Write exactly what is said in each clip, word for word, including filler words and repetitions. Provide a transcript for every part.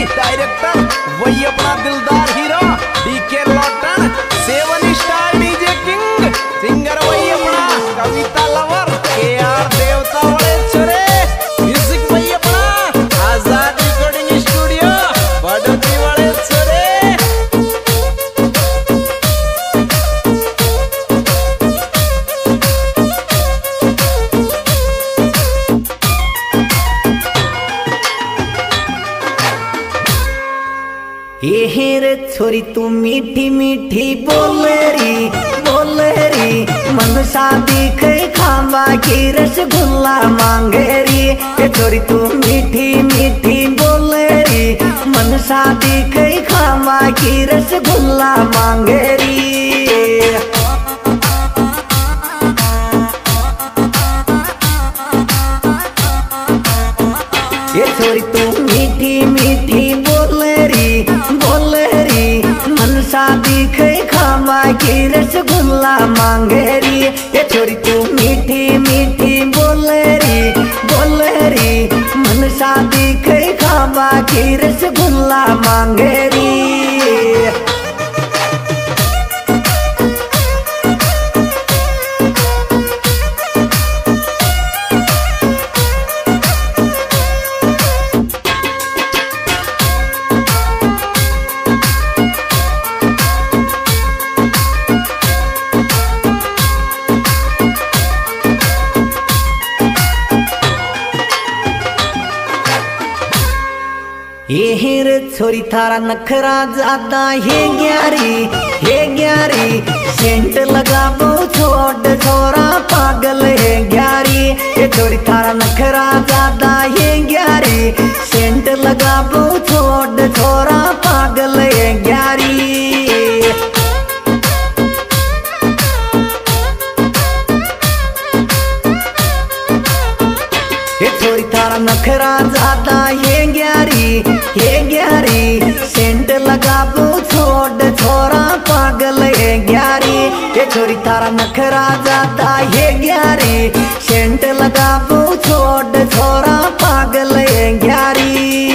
Director वही अपना दिलदार हीरो डीके लॉटन, seven star DJ king, singer वही अपना कविता लवर के आर देवता वाले छोरे, म्यूजिक वही अपना आजाद रिकॉर्डिंग स्टूडियो बड़ोती वाले छोरे। ये रे छोरी तू मीठी मीठी बोलेरी बोलेरी, मन शादी के खावा की रसगुल्ला मांगेरी। ये छोरी तू मीठी मीठी बोलेरी, मन शादी के खावा की रसगुल्ला मांगेरी। ये छोरी तू मीठी मीठी बोलेरी बोलेरी, मन शादी के खावा की रसगुल्ला मांगेरी। ये छोरी तू मीठी मीठी बोलेरी बोलेरी, मन शादी के खावा की रसगुल्ला मांगेरी। ये रे छोरी थारा नखरा ज्यादा है ग्यारी है ग्यारी, सेंट लगाबो छोड़ छोरा पागल है ग्यारी। ये छोरी थारा नखरा ज्यादा है ग्यारी, सेंट लगाबो छोड़ छोरा पागल है ग्यारी। ये छोरी थारा नखरा ज्यादा ये ग्यारी ये ग्यारी, सेंट लगाबो छोड़ छोरा पागल है ग्यारी। ये छोरी थारा नखरा ज्यादा ये ग्यारी, सेंट लगाबो छोड़ छोरा पागल है ग्यारी।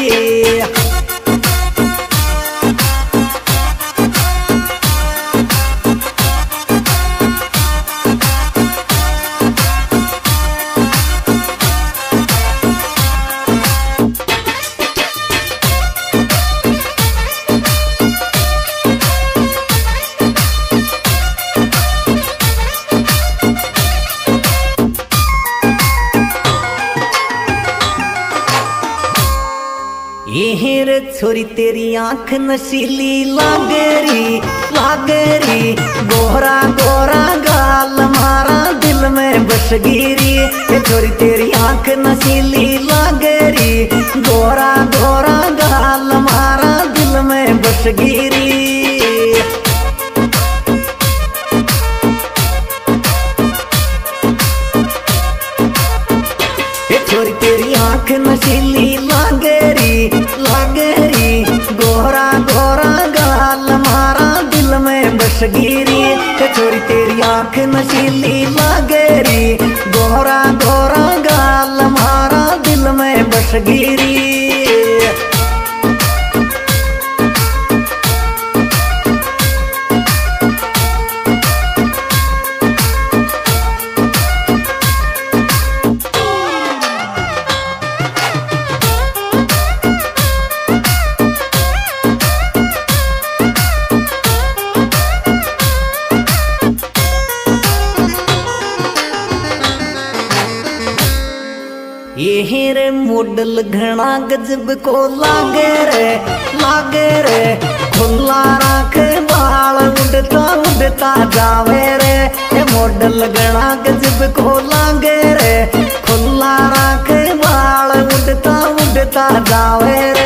ये रे छोरी तेरी आंख नशीली लागेरी लागेरी, गोरा गोरा गाल मारा दिल में बस गिरी। ये छोरी तेरी आंख नशीली लागेरी, गोरा गोरा गाल मारा दिल में बस गिरी। छोरी तेरी आंख नशीली लागेरी लागेरी, गोरा गोरा गाल मारा दिल में बस गिरी। छोरी तेरी आंख नशीली लागेरी, गोरा गोरा गाल मारा दिल में बस गिरी। ये रे मॉडल घना गजब को लागे रे लागे रे, खुला राख बाल उड़ता उड़ता जावे रे। ये मॉडल घना गजब को लागे रे, खुला राख बाल उड़ता उड़ता जावे रे।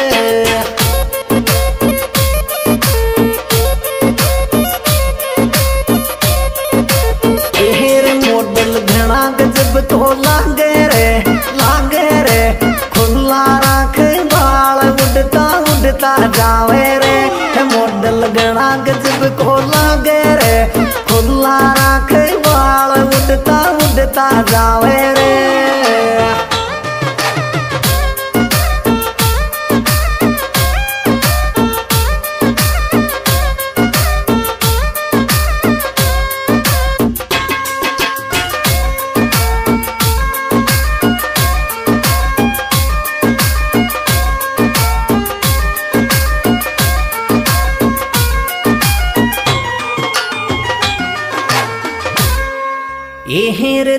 ये रे मॉडल घना गजब को लागे रे लागे रे, खुला राख बाल उड़ता उड़ता जावे रे। मॉडल घना गजब को लागे रे, खुला राख बाल उड़ता उड़ता जावे रे।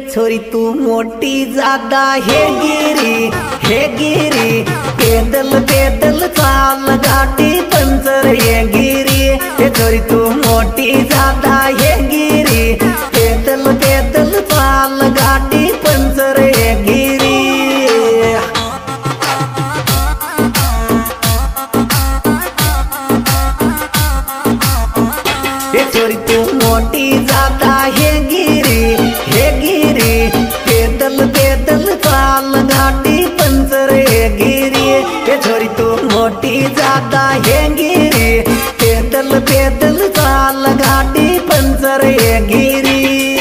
छोरी तू मोटी ज्यादा है गिरी है गिरी पैदल पैदल चाल गाड़ी पंचर है गिरी ये छोरी तू मोटी ज्यादा है गिरी पैदल पैदल चाल गाड़ी पंचर है गिरी ये छोरी तू मोटी ज्यादा है गिरी है गिरी पैदल पैदल चाल गाड़ी पंचर है गिरी ये छोरी तू मोटी ज्यादा है गिरी पैदल पैदल चाल गाड़ी पंचर है गिरी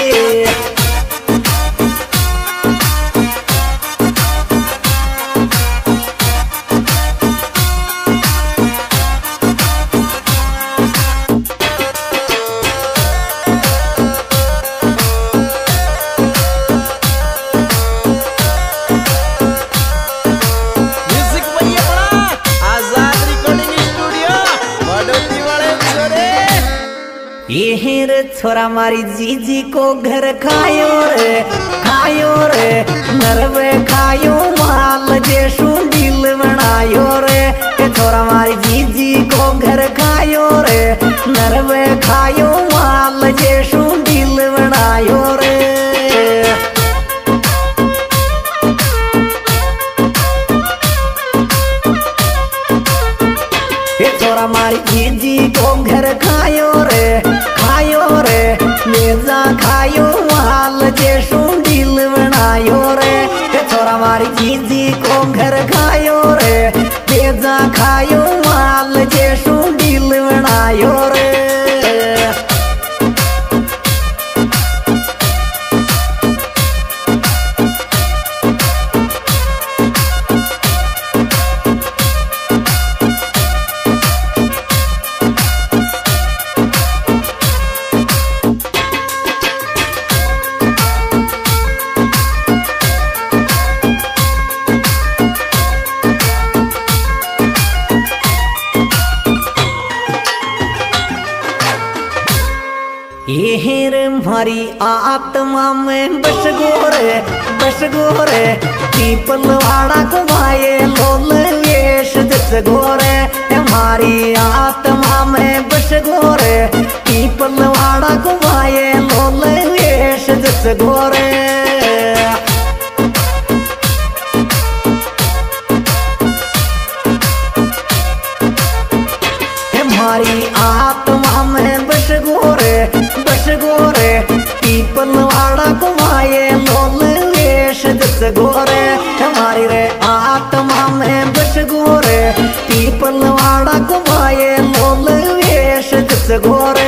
ये रे छोरा मारी जीजी को घर खायो रे खायो रे नरवे खायो माल जेसु दिल बनायो रे ये छोरा मारी जीजी को घर खायो रे नरवे खायो माल जेसु दिल बनायो रे ये छोरा मारी जीजी को घर खायो रे खायो रे मेजा खायो माल जेसु दिल बनायो रे ये छोरा मारी जीजी को घर खायो रे मेजा खायो माल जेसु दिल बनायो रे ये रे मारी आत्मा में बस गोरे बस गोरे पीपल वाड़ा को भाए लोल वेश जस गोरे हमारी आत्मा में बस गोरे पीपल वाड़ा को भाए लोल वेश जस गोरे हमारी आत्मा में बस गोरे बस गोरे पीपल वाड़ा कुमाए लोल वेश जस गोरे हमारी रे आत्मा में बस गोरे पीपल वाड़ा कुमाए लोल वेश जस गोरे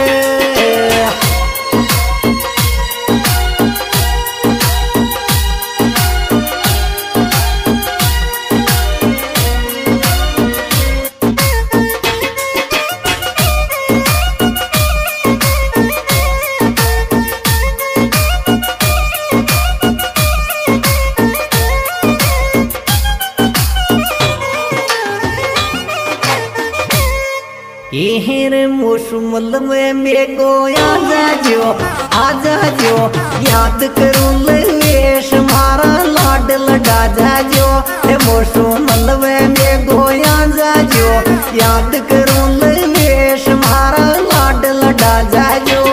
ये रे मौसमल में मेको आजा जो आजा जो याद करूं वेश मारा लाड लड़ा जा जो ये मौसमल में मेको आजा जो याद करूं वेश मारा लाड लड़ा जा जो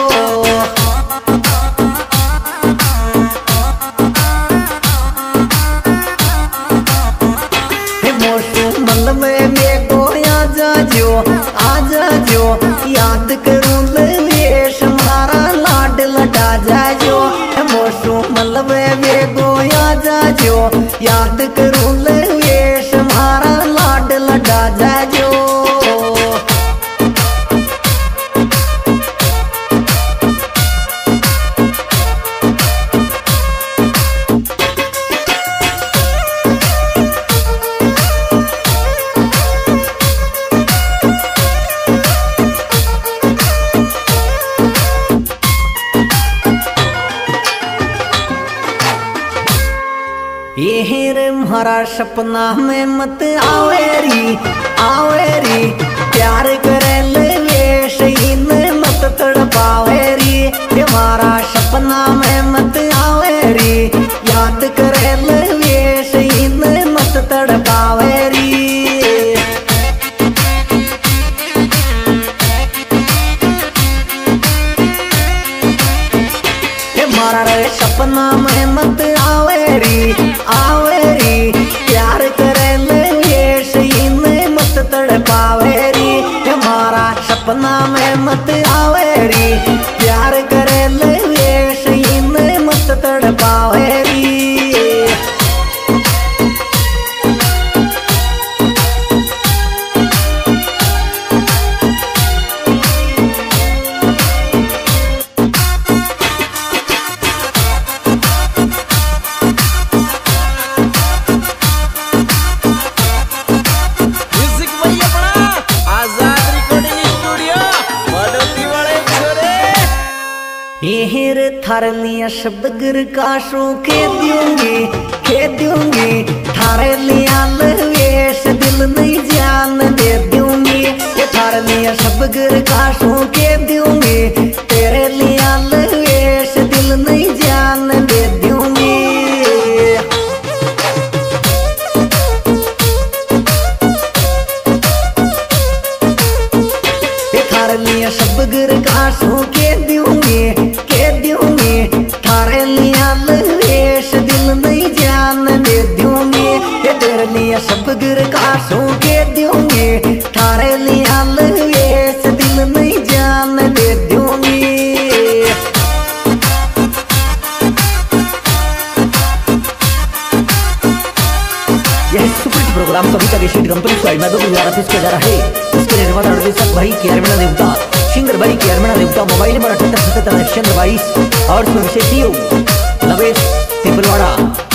मौसमल में मेको आजा जो आजा जो याद करूं वेश मारा लाड लड़ा जा जो मौसमल में मेको आजा जो याद करूं वेश मारा लाड लड़ा जा जो ये रे हमारा सपना में मत आवेरी आवेरी प्यार करे ले वेश इन मत तड़पावेरी हमारा सपना में मत आवेरी मत आवेरी, प्यार करे ले वेश इन मत तड़पावेरी। हेर थारे लिया शब्द गिर काशों के दूंगी के दूंगी, थारे लिया लवेश दिल नहीं जान दे दूंगी। ये थारे लिया शब्द गिर काशों के दूंगी, तेरे लिया लवेश दिल नहीं जान दे दूंगी। ये थारे लिया शब्द गिर काशों के दूंगी के दूंगी, थारे लिया लवेश दिल नहीं जान दे दूंगी। ये तेरे लिया सब गिर काशों के दूंगी, थारे लिया लवेश दिल नहीं जान दे दूंगी। यह सुपरहिट प्रोग्राम कविता के शीट कंपनी साइड में दो द्वारा पेश किया जा रहा है। इसके निर्माता निर्देशक भाई केरमना देवता, सिंगर भाई केरमना देवता, मोबाइल नंबर अठहत्तर सतहत्तर चंद्र बाईस और इसमें विशेष लवेश तिपलवाड़ा।